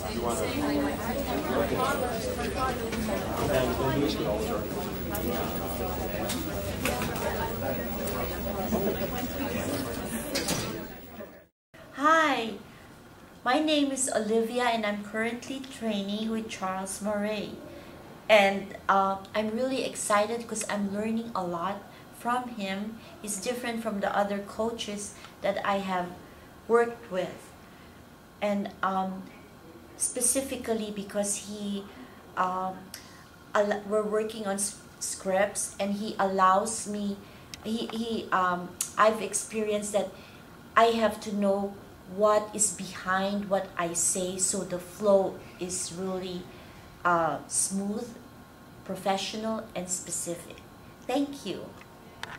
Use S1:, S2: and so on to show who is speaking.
S1: Hi, my name is Olivia and I'm currently training with Charles Murray. And I'm really excited because I'm learning a lot from him. He's different from the other coaches that I have worked with. And specifically because we're working on scripts and he allows me, I've experienced that I have to know what is behind what I say so the flow is really smooth, professional, and specific. Thank you.